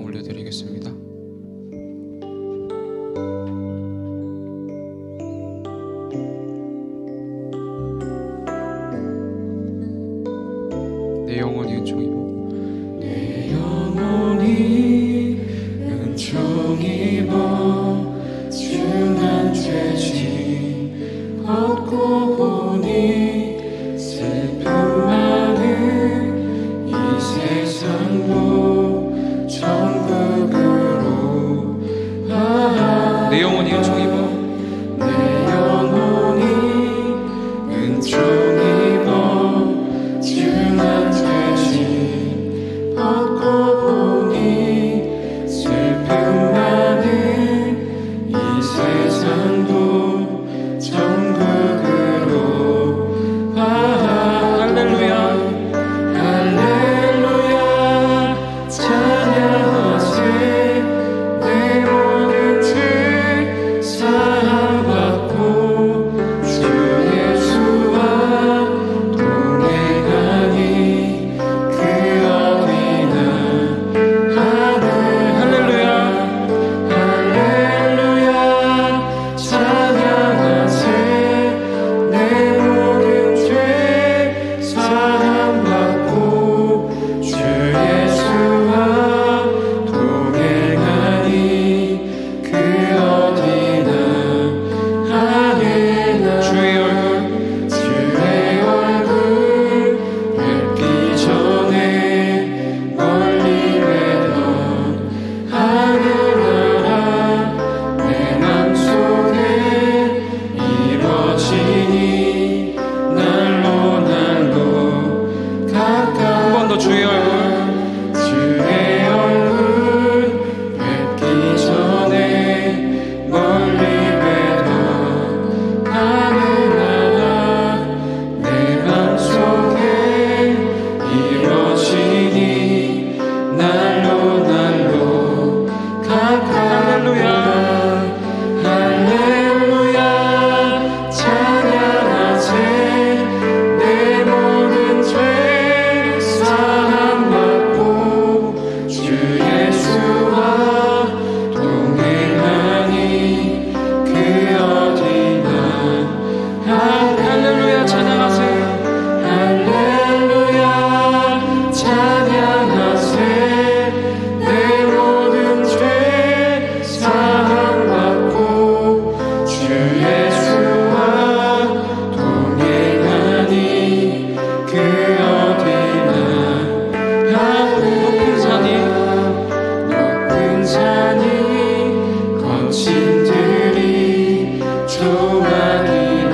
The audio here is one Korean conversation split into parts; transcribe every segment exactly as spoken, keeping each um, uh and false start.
올려드리겠습니다. 내 영혼이 은총 입어 내 영혼이 은총 입어 중한 죄짐 얻고 보니 슬픔 많은 이 세상도 천국으로 아, 내 영혼이 은총 입어 내 영혼이 은총 입어 중한 죄짐 얻고 보니 슬픔 많은 이 세상도 천국으로 와 할렐루야 할렐루야 찬양하세 내 모든 죄 사함받고 주 예수와 동행하니 그 어디나 할렐루야 할렐루야 찬양하세 내 모든 죄 사함받고 주 예수와 동행하니 그 어디나 하리라 주의 얼굴 주의 얼굴 뵙기 전에 멀리 뵈던 하늘나라 내 맘속에 이루어지니 날로 날로 가까워 한 번 더 주의 얼굴 주의 얼굴 뵙기 전에 멀리 뵈던 하늘나라 내 맘속에 이루어지니 날로 날로 가까워 할렐루야 찬양하세 내 모든 죄 사함받고 주 예수와 동행하니 그 어디나 할렐루야 찬양하세 할렐루야 찬양하세 내 모든 죄 사함받고 주 예수와 동행하니 그 어디나 높은 산이 높은 산이 거친 들이 조각이나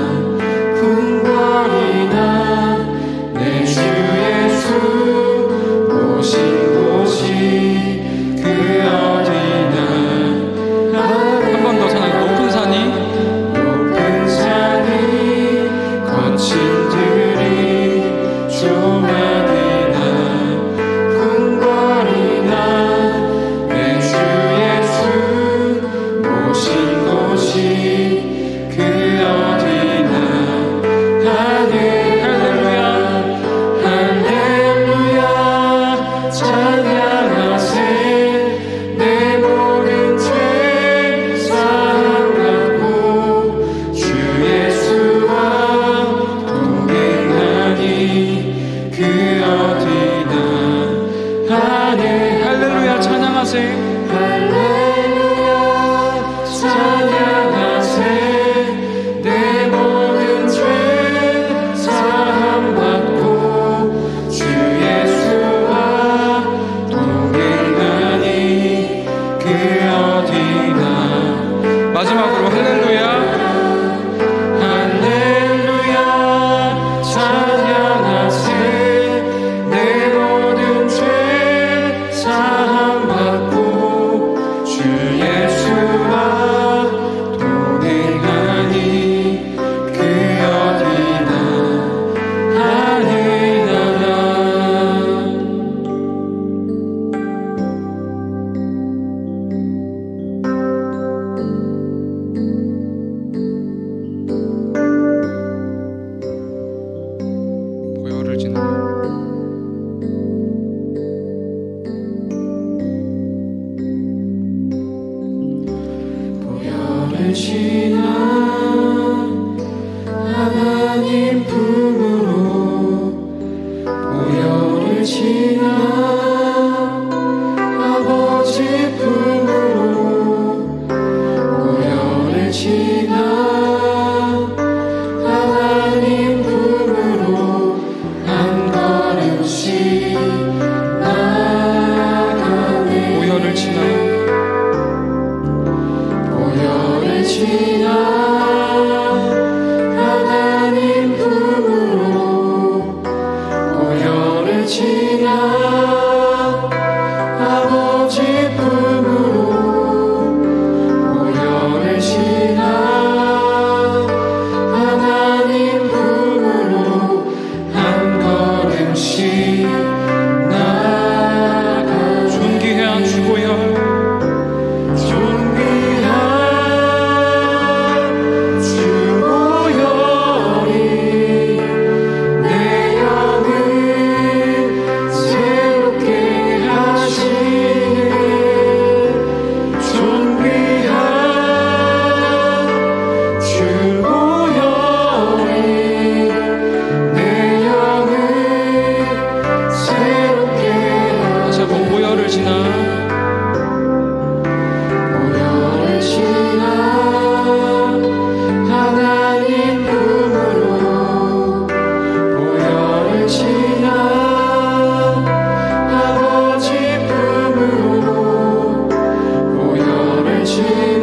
궁궐이나 내 주 예수 오신 곳이 그 어디나 한 번 더 찬양 높은 산이 높은 산이 거친 들이 조각이나 궁궐이나 내 주 예수 오신 곳이 그 어디나 할렐루야 할렐루야 찬양하세 내 모든 죄 사함받고 주 예수와 동행하니 그 어디나 할렐루야 찬양하세 할렐루야 찬양하세 내 모든 죄 사함받고 주 예수와 동행하니 그 어디나 마지막으로 할렐루야 할렐루야 찬양하세 내 모든 죄 사함받고 주 예수와 동행하니 그 어디나 하늘나라 지나 하나님 품으로 보혈을 지나 아버지 품으로 보혈을 지나 하나님 품으로 한 걸음씩 나가네. 보혈을 지나 보혈을 지나 하나님 품으로 보혈을 지나 아버지 품으로 보혈을 지나 하나님 품으로 한 걸음씩 나가. 존귀한 주보혈 존귀한 주보혈이 내 영을 새롭게 하시네. 존귀한 주보혈이 내 영을 새롭게 다시 한번 보혈을 지나 보혈을 지나 하나님 품으로 보혈을 지나 아버지 품으로 보혈을 지나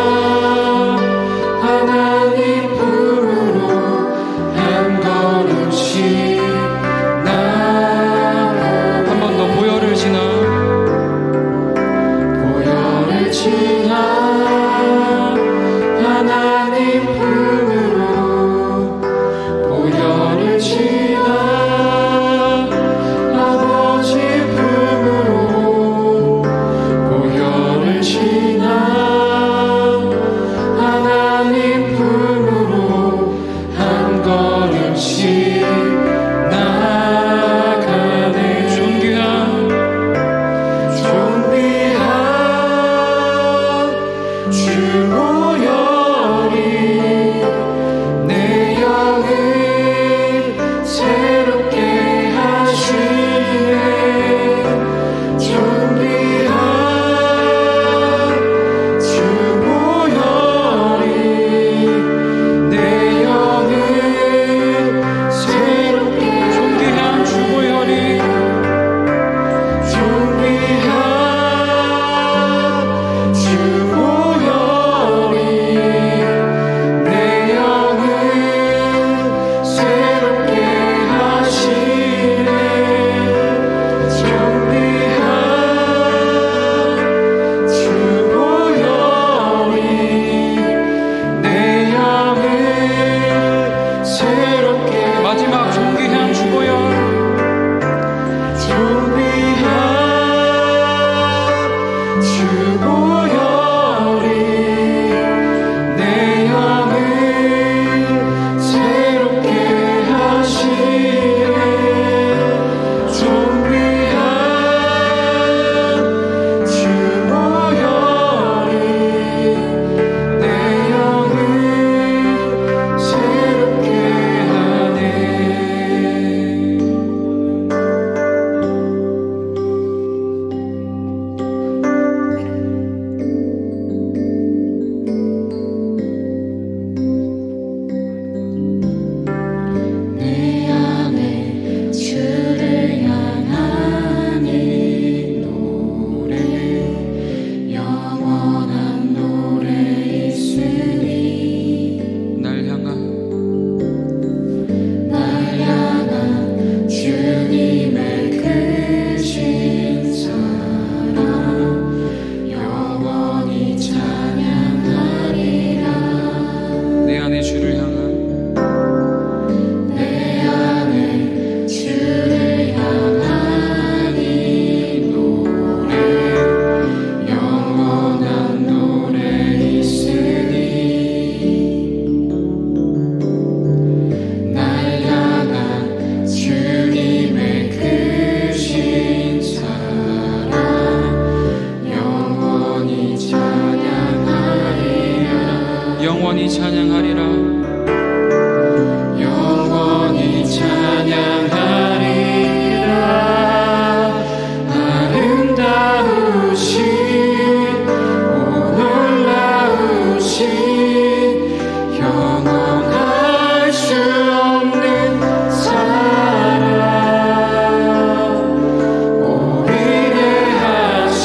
하나님 품으로 한 걸음씩 나가. 한 번 더 보혈을 지나 보혈을 지나 하나님 품으로 보혈을 지나 아버지 품으로 보혈을 지나 하나님 품으로 한 걸음씩 나가네. 존귀한 존귀한 주보혈이 내 영을 새롭게 하시네. 존귀한 주보혈이 내 영을 새롭게 존귀한 주보혈이 존귀한 주보혈이 내 영을 새롭게 하시네. 존귀한 주보혈이 내 영을 새롭게 마지막 존귀한 주보혈 존귀한 주보혈이 내 영을 새롭게 하시네. 존귀한 주보혈이 내 영을 새롭게 하네. 영원히 찬양하리라. 영원히 찬양하리라. 아름다우신 오 놀라우신 영원할 수 없는 사랑, 오 위대하신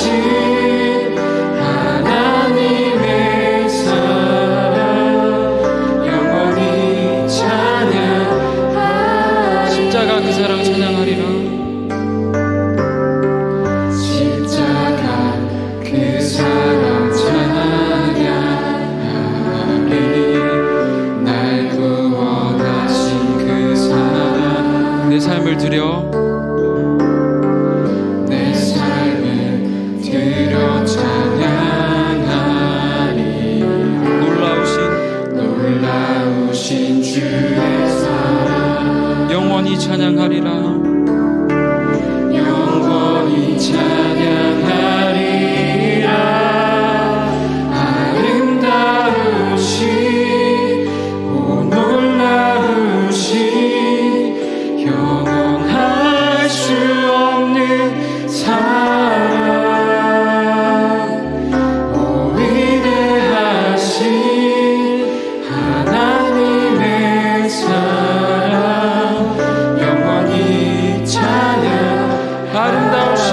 하나님의 사랑, 영원히 찬양하리라. 십자가 그 사랑 찬양하리라. 십자가 그 사랑 찬양하리. 날 구원하신 그 사랑, 내 삶을 드려 내 삶을 드려 찬양하리. 놀라우신 놀라우신 주의 사랑, 영원히 찬양하리라. 영원히 찬양하리라. 아름다우신 오 놀라우신 영원할 수 없는 사랑, 오 위대하신 하나님의 사랑, 영원히 찬양. 아름다우신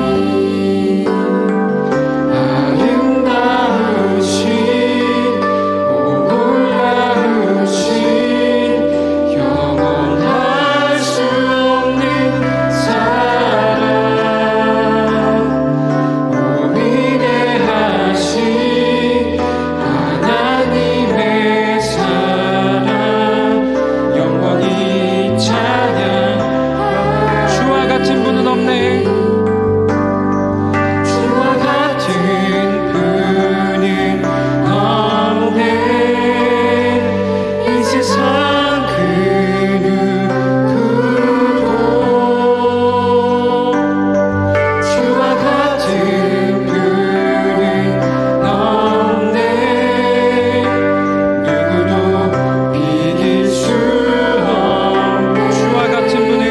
아름다우신 오 놀라우신 영원할 수 없는 사랑, 오 위대하신 하나님의 사랑, 영원히 찬양. 주와 같은 분은 없네. 주와 같은 분은 없네. 이 세상 그 누구도 주와 같은 분은 없네. 누구도 비길 수 없네. 주와 같은 분은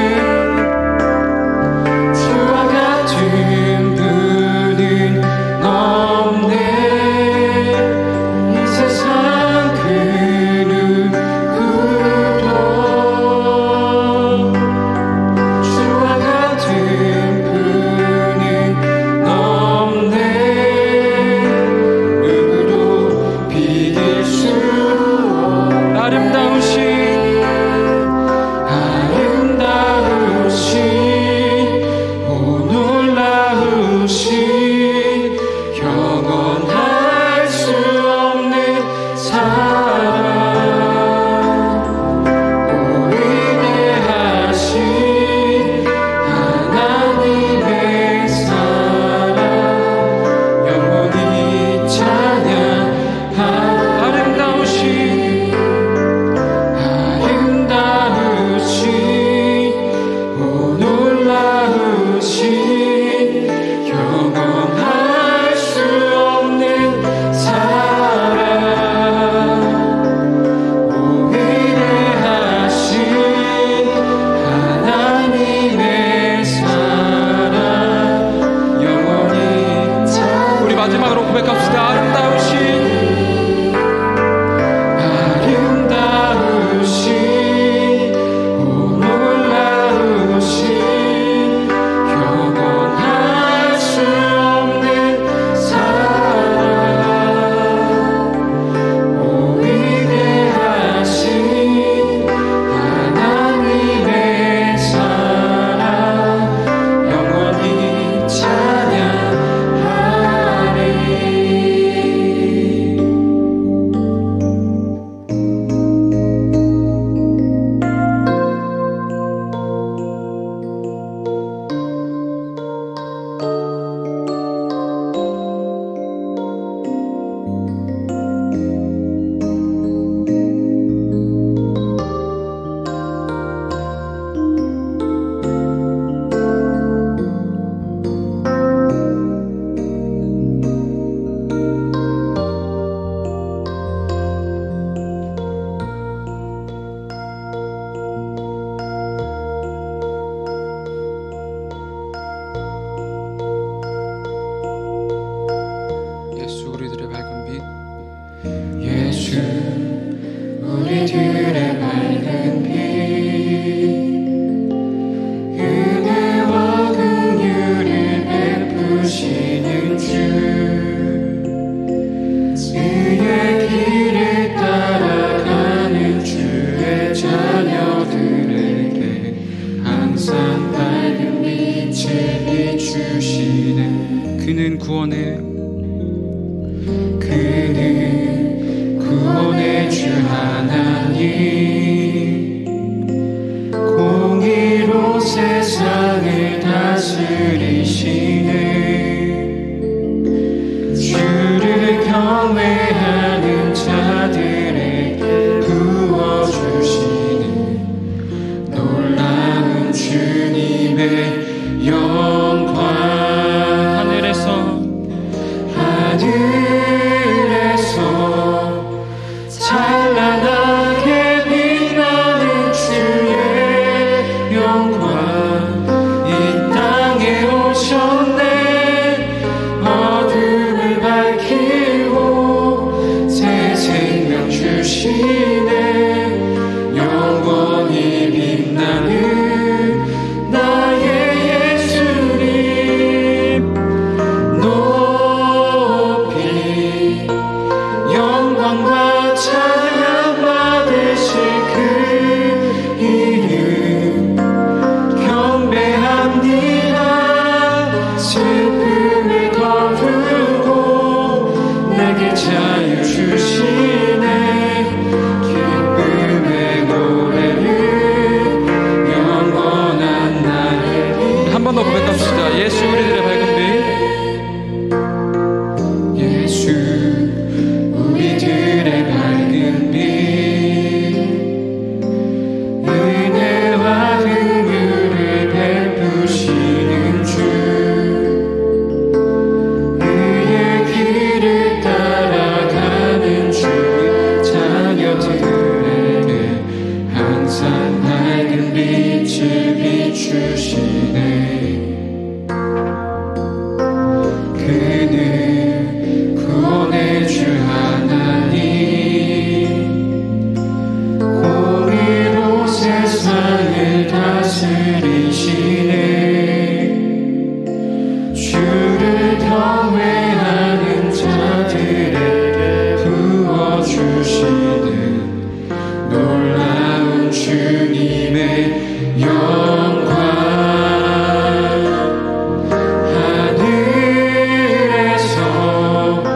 주와 같은 분은 없네. 이 세상 그 누구도 주와 같은 분은 없네. 누구도 비길 수 없네. 아름다우신 아름다우신 오 놀라우신 영원할 수 없는 사랑, 오 위대하신 하나님의 사랑, 영원히 찬양. 아름다우신 아름다우신 오 놀라우신 영원할 수 없는 사랑, 오 위대하신 하나님의 사랑, 영원히 찬양. 우리 마지막으로 고백합시다. 아름다우신 아름다우신 오 놀라우신 영원할 수 없는 사랑, 오 위대하신 하나님의 사랑, 영원히 찬양하리. 그는 구원의 그는 구원의 주 하나님 공의로 세상을 다스리시네 주를 경외하는 자들에게 부어주시는 놀라운 주님의 영광 하늘에서 하늘에서 찬란하게 빛나는 주의 영광 이 땅에 오셨네 어둠을 밝히고 새 생명 주시네 영원히 빛나는 나의 예수님 높이 영광과 찬양 받으실 그 이름 경배합니다 슬픔을 거두고 내게 자유 주시네 기쁨의 노래를 영원한 나의 빛 한 번 더 고백합시다. 예수 우리들의 밝은 빛 예수 우리들의 밝은 빛 은혜와 긍휼을 베푸시는 주 그의 길을 따라가는 주의 자녀들에게 항상 밝은 빛을 비추시네 그는 구원의 주 하나님 공의로 세상을 다스리시네 주를 경외하는 자들에게 부어주시는 놀라운 주님의 영광 하늘에서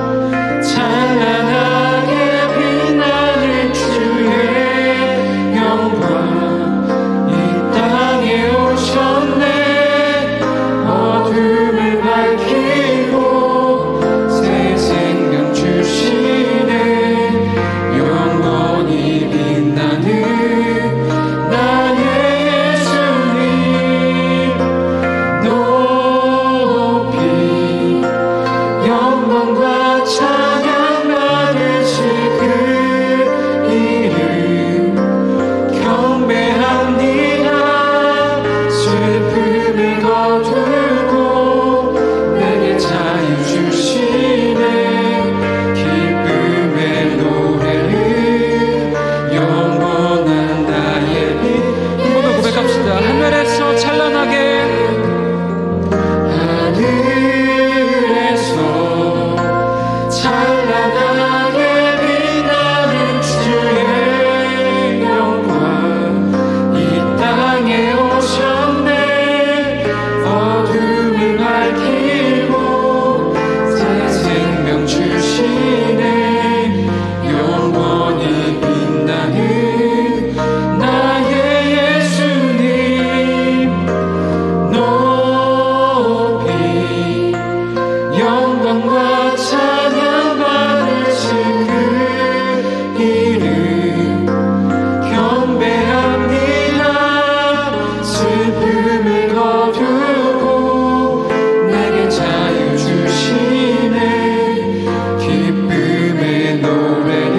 찬란하게 빛나는 주의 영광 이 땅에 오셨네 어둠을 밝히고 새 생명 주시네 영원히 빛나는 나의 예수님 높이 영광과 찬양 받으실 그 이름 경배합니다 슬픔을 거두고 내게 자유 주시네 기쁨의 노래를 영원한 나의 빛 모두 고백합시다. 하늘에서 찬란하게 하늘에서 찬란하게 빛나는 주의 영광 이 땅에 오셨네 어둠을 밝히고 새 생명 주시네 영원히 빛나는 나의 예수님 높이 영광과 찬양 받으실 그 이름 경배합니다 슬픔을 거두고 내게 자유 주시네 기쁨의 노래를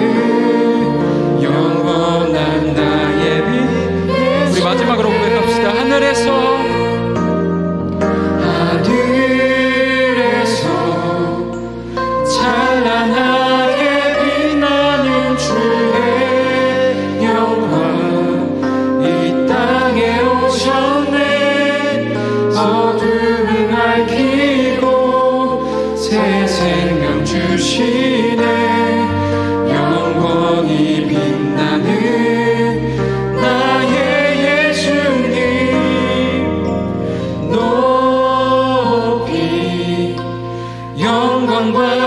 영원한 나의 빛 우리 마지막으로 고백합시다. 하늘에서 하늘에서 찬란하게 빛나는 주의 영광 이 땅에 오셨네 어둠을 밝히고 새 생명 주시네 영원히 빛나는 나의 예수님 높이 영광과